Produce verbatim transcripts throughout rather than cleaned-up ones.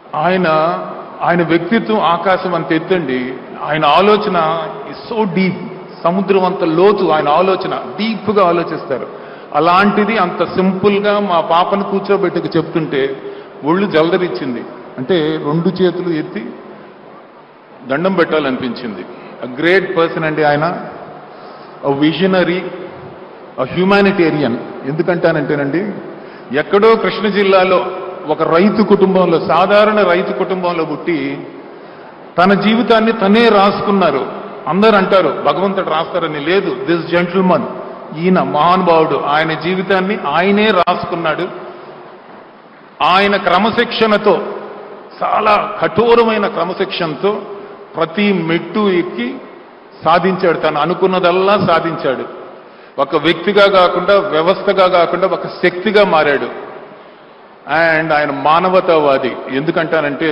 ఆయన ఆయన వ్యక్తిత్వం ఆకాశం అంత ఎత్తండి. ఆయన ఆలోచన ఇస్ సో డీప్, సముద్రం అంత లోతు ఆయన ఆలోచన, డీప్గా ఆలోచిస్తారు. అలాంటిది అంత సింపుల్గా మా పాపను కూర్చోబెట్టుకు చెప్తుంటే ఒళ్ళు జలదరిచ్చింది. అంటే రెండు చేతులు ఎత్తి దండం పెట్టాలనిపించింది. అ గ్రేట్ పర్సన్ అండి ఆయన, అ విజనరీ, అ హ్యూమానిటేరియన్. ఎందుకంటానంటేనండి, ఎక్కడో కృష్ణ జిల్లాలో ఒక రైతు కుటుంబంలో, సాధారణ రైతు కుటుంబంలో పుట్టి తన జీవితాన్ని తనే రాసుకున్నారు. అందరూ అంటారు భగవంతుడు రాస్తారని, లేదు. దిస్ జెంటిల్మన్, ఈయన మహానుభావుడు, ఆయన జీవితాన్ని ఆయనే రాసుకున్నాడు. ఆయన క్రమశిక్షణతో, చాలా కఠోరమైన క్రమశిక్షణతో ప్రతి మెట్టు ఎక్కి సాధించాడు. తను అనుకున్నదల్లా సాధించాడు. ఒక వ్యక్తిగా కాకుండా, వ్యవస్థగా కాకుండా ఒక శక్తిగా మారాడు. అండ్ ఆయన మానవతావాది. ఎందుకంటానంటే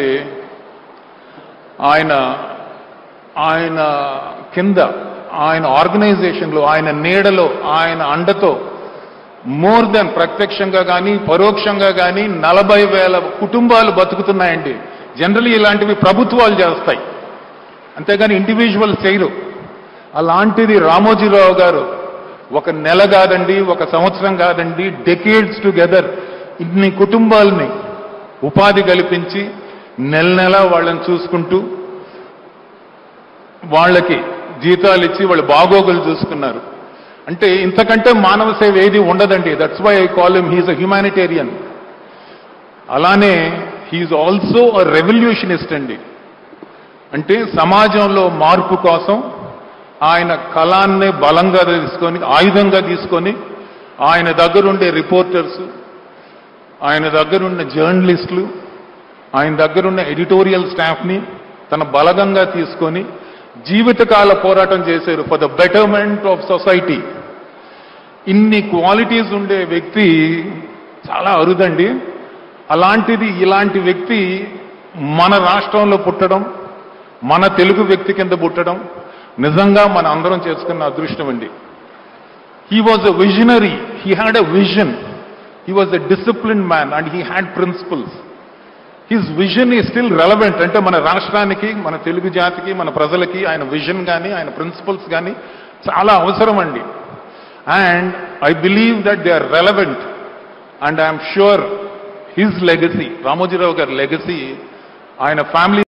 ఆయన ఆయన కింద, ఆయన ఆర్గనైజేషన్లో, ఆయన నీడలో, ఆయన అండతో మోర్ దెన్ ప్రత్యక్షంగా కానీ పరోక్షంగా కానీ నలభై వేల కుటుంబాలు బతుకుతున్నాయండి. జనరల్లీ ఇలాంటివి ప్రభుత్వాలు చేస్తాయి, అంతేగాని ఇండివిజువల్ చేయరు. అలాంటిది రామోజీరావు గారు ఒక నెల కాదండి, ఒక సంవత్సరం కాదండి, డెకేడ్స్ టుగెదర్ ఇన్ని కుటుంబాలని ఉపాధి కల్పించి నెల నెల వాళ్ళని చూసుకుంటూ వాళ్ళకి జీతాలు ఇచ్చి వాళ్ళ బాగోగులు చూసుకున్నారు. అంటే ఇంతకంటే మానవ సేవ ఏది ఉండదండి. That's why I call him he's a humanitarian. అలానే హీఈస్ ఆల్సో అ రెవల్యూషనిస్ట్ అండి. అంటే సమాజంలో మార్పు కోసం ఆయన కళాన్నే బలంగా తీసుకొని, ఆయుధంగా తీసుకొని, ఆయన దగ్గరుండే రిపోర్టర్స్, ఆయన దగ్గరున్న జర్నలిస్టులు, ఆయన దగ్గరున్న ఎడిటోరియల్ స్టాఫ్ని తన బలగంగా తీసుకొని జీవితకాల పోరాటం చేశారు for the betterment of society. ఇన్ని క్వాలిటీస్ ఉండే వ్యక్తి చాలా అరుదండి. అలాంటిది ఇలాంటి వ్యక్తి మన రాష్ట్రంలో పుట్టడం, మన తెలుగు వ్యక్తి కింద పుట్టడం నిజంగా మన అందరం చేసుకున్న అదృష్టం అండి. He was a visionary, he had a vision, he was a disciplined man and he had principles. His vision ఈ స్టిల్ రెలవెంట్. అంటే మన రాష్ట్రానికి, మన తెలుగు జాతికి, మన ప్రజలకి ఆయన విజన్ కానీ ఆయన ప్రిన్సిపల్స్ కానీ చాలా అవసరం అండి. And I believe that they are relevant and I'm sure his legacy, Ramoji Rao గారి లెగసీ, ఆయన ఫ్యామిలీ